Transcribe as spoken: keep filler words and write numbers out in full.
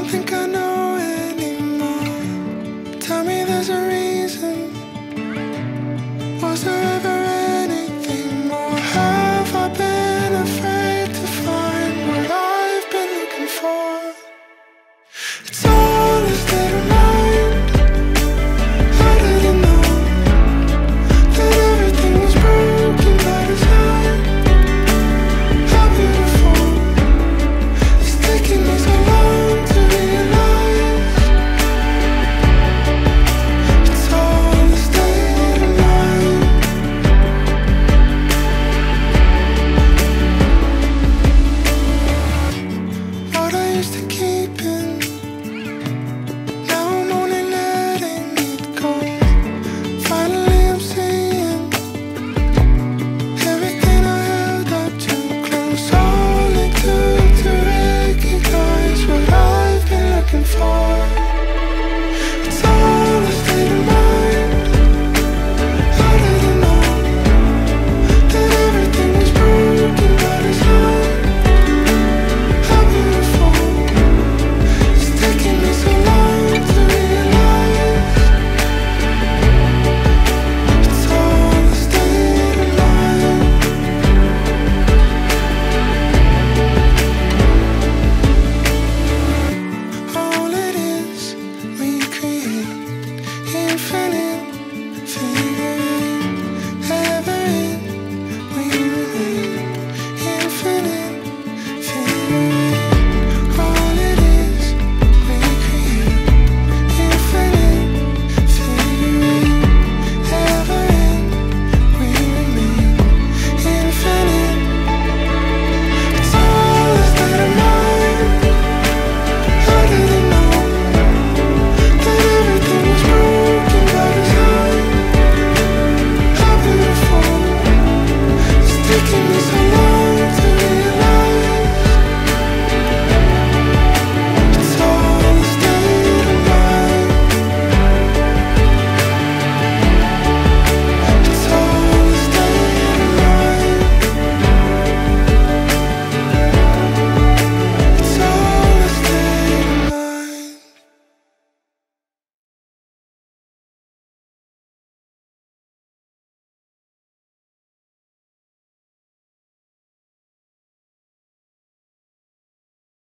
think I know anymore. Tell me there's a reason. Was there ever anything more? Have I been afraid to find what I've been looking for? It's all a state of mind. How did I know that everything was broken by design? How beautiful. It's taking me so long to realize. It's all a state of mind. What I used to keep in, now I'm only letting it go. Finally I'm seeing everything I held up too close. All it took to recognize what I've been looking for.